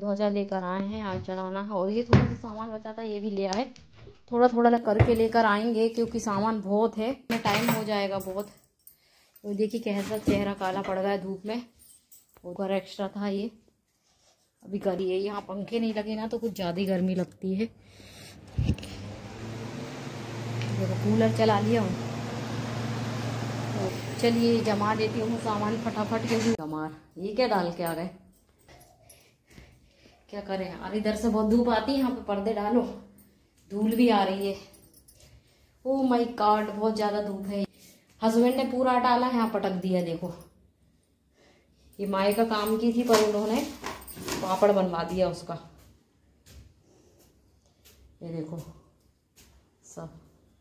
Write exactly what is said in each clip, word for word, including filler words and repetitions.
ध्वजा लेकर आए हैं, आज चढ़ाना है। और ये थोड़ा सा सामान बचा था, ये भी ले आए, थोड़ा थोड़ा करके लेकर आएंगे क्योंकि सामान बहुत है, टाइम हो जाएगा बहुत। तो देखिए कैसा चेहरा काला पड़ गया है धूप में, ऊपर एक्स्ट्रा था ये, अभी करिए। यहाँ पंखे नहीं लगे ना तो कुछ ज़्यादा ही गर्मी लगती है। देखो कूलर चला लिया हूँ। तो चलिए जमा देती हूँ सामान फटाफट के। कमार ये क्या डाल के आ गए, क्या करें यार, इधर से बहुत धूप आती है, यहाँ पे पर्दे डालो, धूल भी आ रही है। ओ माय गॉड बहुत ज्यादा धूप है। हस्बैंड ने पूरा डाला यहाँ पटक दिया। देखो ये माए का काम की थी पर उन्होंने पापड़ बनवा दिया उसका। ये देखो सब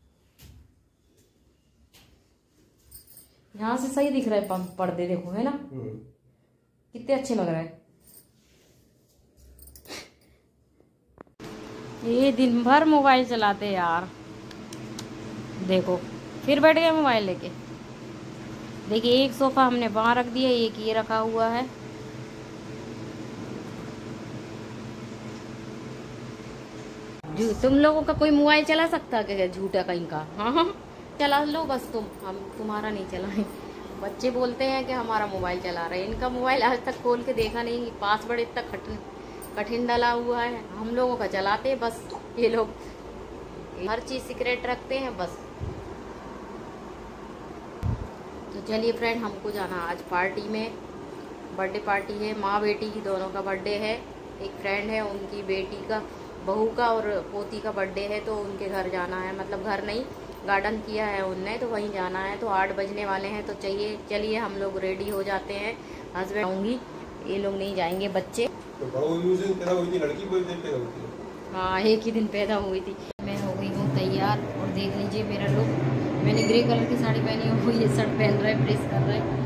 यहाँ से सही दिख रहा है पर्दे, देखो है ना कितने अच्छे लग रहे हैं। ये दिन भर मोबाइल चलाते यार, देखो फिर बैठ गए मोबाइल लेके। देखिए एक सोफा हमने वहां रख दिया, एक ये रखा हुआ है। जो तुम लोगों का कोई मोबाइल चला सकता है झूठा कहीं का? हाँ हाँ चला लो बस तुम, हम तुम्हारा नहीं चलाएं। बच्चे बोलते हैं कि हमारा मोबाइल चला रहे हैं, इनका मोबाइल आज तक खोल के देखा नहीं, पासवर्ड इतना कठिन कठिन डाला हुआ है। हम लोगों का चलाते हैं बस, ये लोग हर चीज सीक्रेट रखते हैं बस। तो चलिए फ्रेंड, हमको जाना आज पार्टी में, बर्थडे पार्टी है, माँ बेटी की दोनों का बर्थडे है। एक फ्रेंड है उनकी बेटी का, बहू का और पोती का बर्थडे है, तो उनके घर जाना है। मतलब घर नहीं, गार्डन किया है उनने, तो वहीं जाना है। तो आठ बजने वाले हैं, तो चाहिए चलिए हम लोग रेडी हो जाते हैं। हस्बैंड आऊँगी, ये लोग नहीं जाएंगे बच्चे। तो बहू पैदा हुई थी, लड़की कोई दिन पैदा हुई थी? हाँ एक ही दिन पैदा हुई थी। मैं हो गई हूँ तैयार और देख लीजिए मेरा लुक। मैंने ग्रे कलर की साड़ी पहनी है, वो ये शर्ट पहन रहा है, प्रेस कर रहा है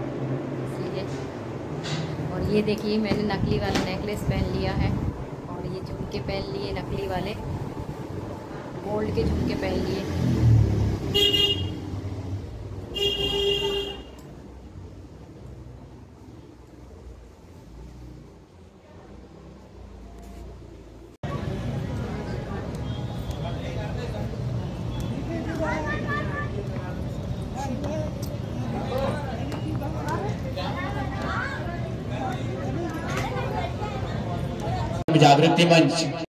इसलिए। और ये देखिए मैंने नकली वाला नेकलेस पहन लिया है, और ये झुमके पहन लिए नकली वाले, गोल्ड के झुमके पहन लिए। जागृति मंच।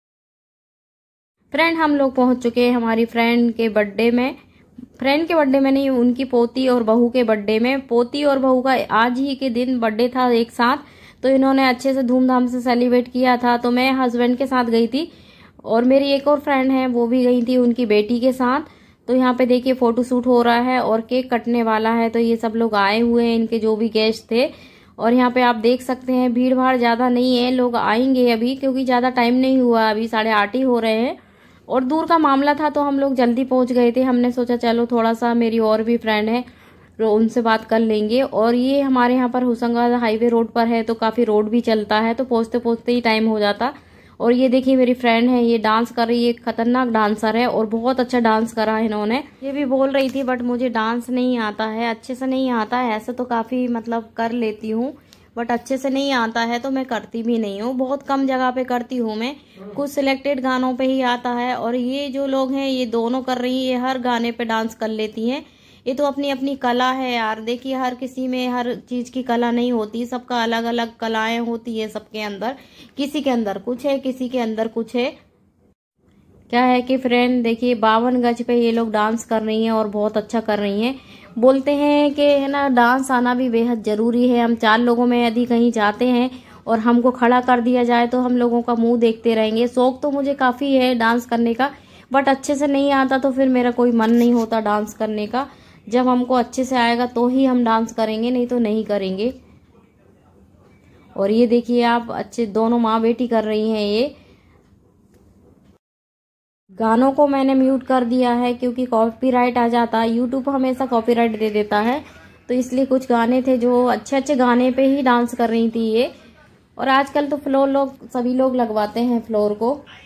फ्रेंड हम लोग पहुंच चुके हैं हमारी फ्रेंड के बर्थडे में। फ्रेंड के बर्थडे में नहीं, उनकी पोती और बहू के बर्थडे में। पोती और बहू का आज ही के दिन बर्थडे था एक साथ, तो इन्होंने अच्छे से धूमधाम से सेलिब्रेट किया था। तो मैं हस्बैंड के साथ गई थी और मेरी एक और फ्रेंड है वो भी गई थी उनकी बेटी के साथ। तो यहाँ पे देखिए फोटो शूट हो रहा है और केक कटने वाला है। तो ये सब लोग आए हुए हैं, इनके जो भी गेस्ट थे। और यहाँ पे आप देख सकते हैं भीड़ भाड़ ज्यादा नहीं है, लोग आएंगे अभी क्योंकि ज्यादा टाइम नहीं हुआ, अभी साढ़े आठ ही हो रहे हैं। और दूर का मामला था तो हम लोग जल्दी पहुंच गए थे। हमने सोचा चलो थोड़ा सा, मेरी और भी फ्रेंड है तो उनसे बात कर लेंगे। और ये हमारे यहाँ पर होशंगाबाद हाईवे रोड पर है, तो काफी रोड भी चलता है, तो पहुंचते पहुंचते ही टाइम हो जाता। और ये देखिए मेरी फ्रेंड है, ये डांस कर रही है, खतरनाक डांसर है और बहुत अच्छा डांस करा है इन्होंने। ये भी बोल रही थी बट मुझे डांस नहीं आता है, अच्छे से नहीं आता है। ऐसे तो काफी मतलब कर लेती हूँ बट अच्छे से नहीं आता है, तो मैं करती भी नहीं हूँ। बहुत कम जगह पे करती हूँ मैं, कुछ सिलेक्टेड गानों पे ही आता है। और ये जो लोग हैं ये दोनों कर रही है, ये हर गाने पे डांस कर लेती हैं। ये तो अपनी अपनी कला है यार। देखिए हर किसी में हर चीज की कला नहीं होती, सबका अलग अलग कलाएं होती है सबके अंदर। किसी के अंदर कुछ है, किसी के अंदर कुछ है। क्या है कि फ्रेंड देखिए बावन गज पे ये लोग डांस कर रही हैं और बहुत अच्छा कर रही हैं। बोलते हैं कि है ना डांस आना भी बेहद जरूरी है। हम चार लोगों में यदि कहीं जाते हैं और हमको खड़ा कर दिया जाए तो हम लोगों का मुंह देखते रहेंगे। शौक तो मुझे काफी है डांस करने का, बट अच्छे से नहीं आता तो फिर मेरा कोई मन नहीं होता डांस करने का। जब हमको अच्छे से आएगा तो ही हम डांस करेंगे, नहीं तो नहीं करेंगे। और ये देखिए आप अच्छे दोनों माँ बेटी कर रही हैं। ये गानों को मैंने म्यूट कर दिया है क्योंकि कॉपीराइट आ जाता है, यूट्यूब हमेशा कॉपीराइट दे देता है। तो इसलिए कुछ गाने थे जो अच्छे अच्छे गाने पे ही डांस कर रही थी ये। और आजकल तो फ्लोर लोग सभी लोग लगवाते हैं फ्लोर को।